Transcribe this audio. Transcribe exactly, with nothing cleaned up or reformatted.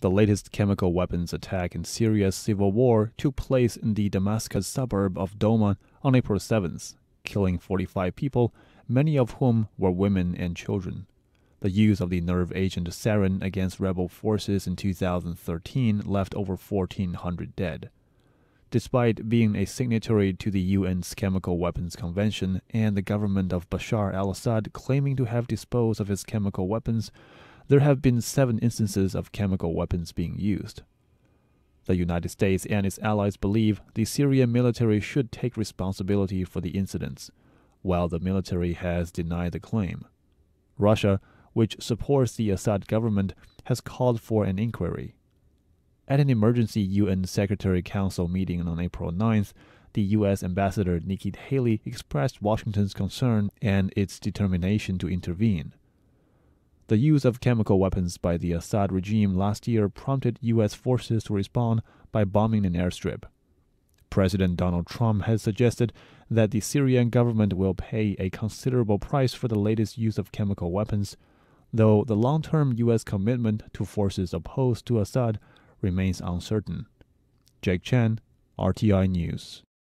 The latest chemical weapons attack in Syria's civil war took place in the Damascus suburb of Douma on April seventh, killing forty-five people, many of whom were women and children. The use of the nerve agent sarin against rebel forces in two thousand thirteen left over fourteen hundred dead. Despite being a signatory to the U N's Chemical Weapons Convention and the government of Bashar al-Assad claiming to have disposed of its chemical weapons, there have been seven instances of chemical weapons being used. The United States and its allies believe the Syrian military should take responsibility for the incidents, while the military has denied the claim. Russia, which supports the Assad government, has called for an inquiry. At an emergency U N Secretary Council meeting on April ninth, the U S Ambassador Nikki Haley expressed Washington's concern and its determination to intervene. The use of chemical weapons by the Assad regime last year prompted U S forces to respond by bombing an airstrip. President Donald Trump has suggested that the Syrian government will pay a considerable price for the latest use of chemical weapons, though the long-term U S commitment to forces opposed to Assad remains uncertain. Jake Chen, R T I News.